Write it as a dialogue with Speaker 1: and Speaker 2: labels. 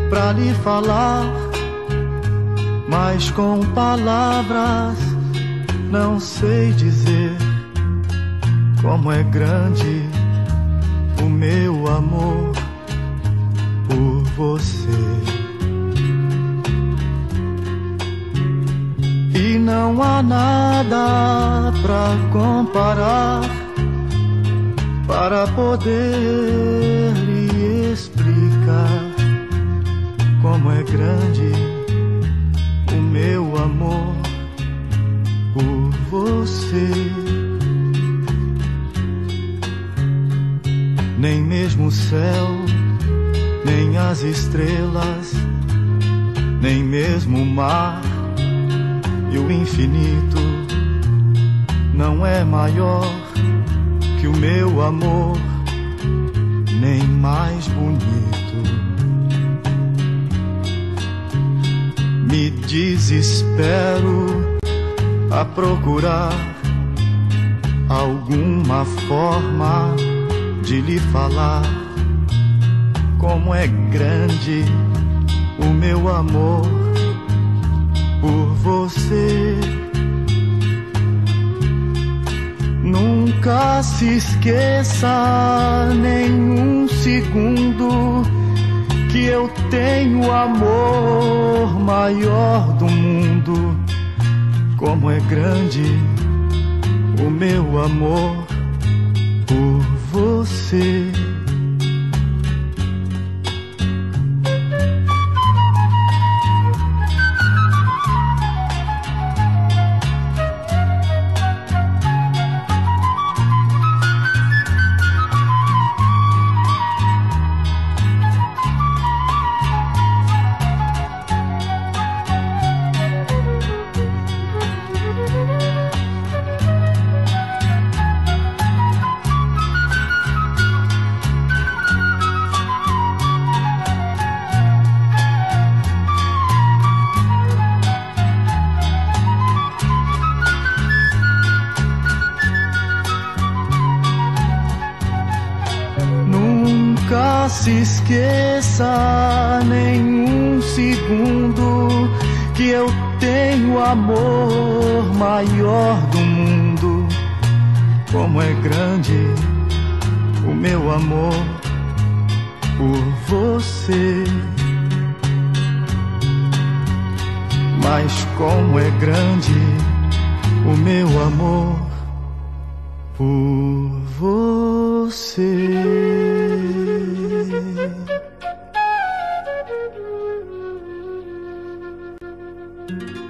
Speaker 1: pra lhe falar, mas com palavras não sei dizer como é grande o meu amor por você. E não há nada pra comparar, para poder lhe explicar como é grande o meu amor por você. Nem mesmo o céu, nem as estrelas, nem mesmo o mar e o infinito não é maior que o meu amor, nem mais bonito. Me desespero a procurar alguma forma de lhe falar como é grande o meu amor por você. Nunca se esqueça nem um segundo que eu tenho o amor maior do mundo. Como é grande o meu amor por você. Nunca se esqueça nem um segundo que eu tenho o amor maior do mundo. Como é grande o meu amor por você. Mas como é grande o meu amor por você.